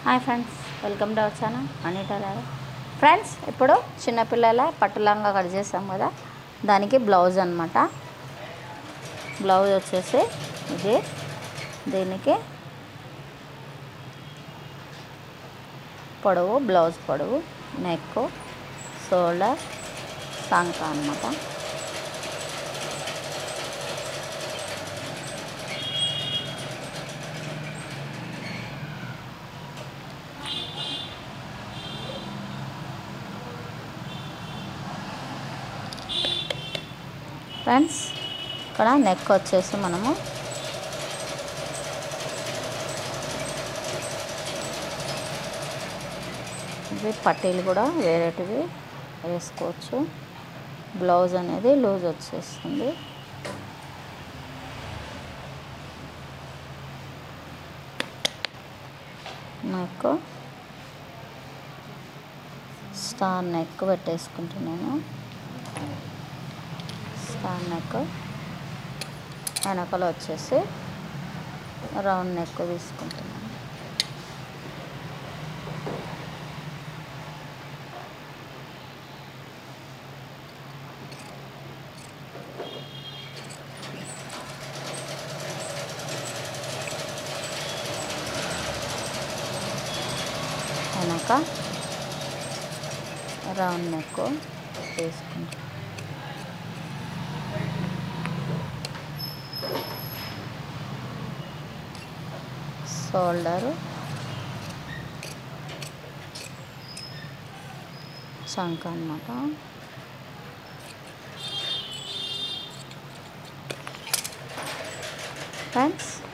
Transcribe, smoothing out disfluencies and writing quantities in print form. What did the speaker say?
Hi friends, welcome to our channel అనిటలారా. Friends, ఇప్పుడు చిన్నపిల్లల పట్టులంగా కట్ చేసాం కదా, దానికి బ్లౌజ్ అనమాట. బ్లౌజ్ వచ్చేసి ఇది, దీనికి పొడవు, బ్లౌజ్ పొడవు, నెక్, షోల్డర్, సంక అనమాట. ఫ్రెండ్స్, ఇక్కడ నెక్ వచ్చేసి మనము ఇవి పట్టీలు కూడా వేరేటివి వేసుకోవచ్చు. బ్లౌజ్ అనేది లూజ్ వచ్చేస్తుంది. నెక్ స్టార్ నెక్ పెట్టేసుకుంటున్నాను. స్టార్ నెక్ వెనకాల వచ్చేసి రౌండ్ నెక్ తీసుకుంటున్నాను. వెనక రౌండ్ నెక్ తీసుకుంటాను. షోల్డరు, చంక అన్నమాట. ఫ్రెండ్స్,